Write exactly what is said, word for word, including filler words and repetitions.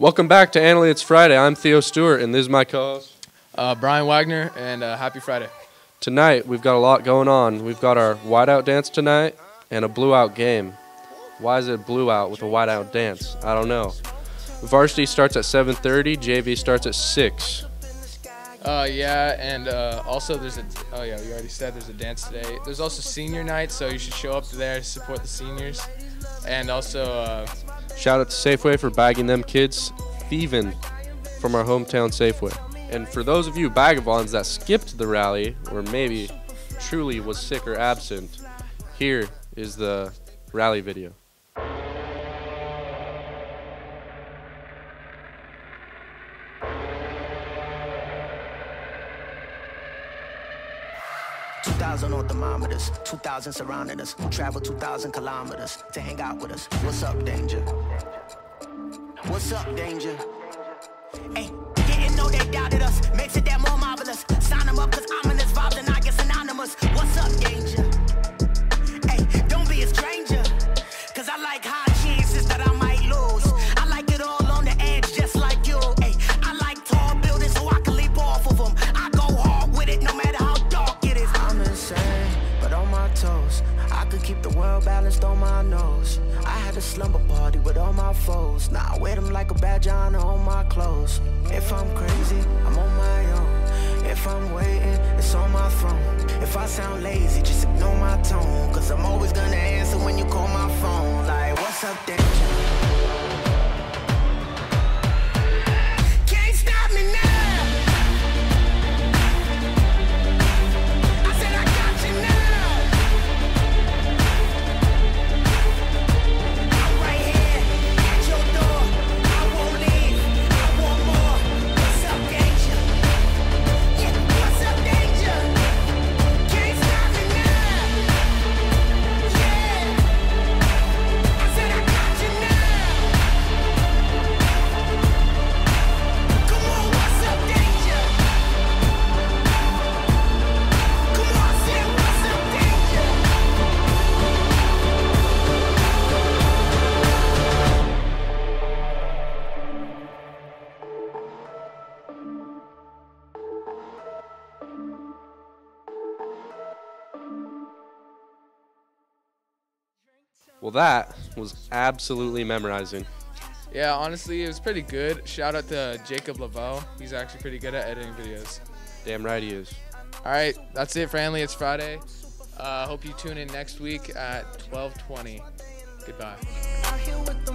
Welcome back to Annalie, It's Friday. I'm Theo Stewart, and this is my co-host, uh, Brian Wagner, and uh, happy Friday. Tonight, we've got a lot going on. We've got our whiteout dance tonight and a blue-out game. Why is it blue-out with a whiteout dance? I don't know. Varsity starts at seven thirty, J V starts at six. Uh, yeah, and uh, also there's a, oh yeah, you already said there's a dance today. There's also senior night, so you should show up there to support the seniors. And also... Uh, Shout out to Safeway for bagging them kids thieving from our hometown Safeway. And for those of you Bagavons that skipped the rally, or maybe truly was sick or absent, here is the rally video. two thousand on thermometers, two thousand surrounding us. Travel two thousand kilometers to hang out with us. What's up, danger? What's up, danger? Hey, didn't know they doubted us. Makes it that more marvelous. Sign them up, cause ominous vibes and I get synonymous. What's up, danger? Hey, don't be a stranger. Cause I like high chances that I might lose. I like it all on the edge, just like you. Hey, I like tall buildings so I can leap off of them. I go hard with it no matter how dark it is. I'm insane, but on my toes. I could keep the world balanced on my nose. I had a slumber party with all my foes. Now I wear them like a badge of honor on my clothes. If I'm crazy, I'm on my own. If I'm waiting, it's on my throne. If I sound lazy, just ignore my tone. Cause I'm always gonna answer when you call my phone. Like, what's up, danger? Can't stop me now. Well, that was absolutely memorizing. yeah, honestly, it was pretty good. Shout out to Jacob Louvau. He's actually pretty good at editing videos. Damn right he is. All right, that's it for Annalie, It's Friday. I uh, hope you tune in next week at twelve twenty. Goodbye.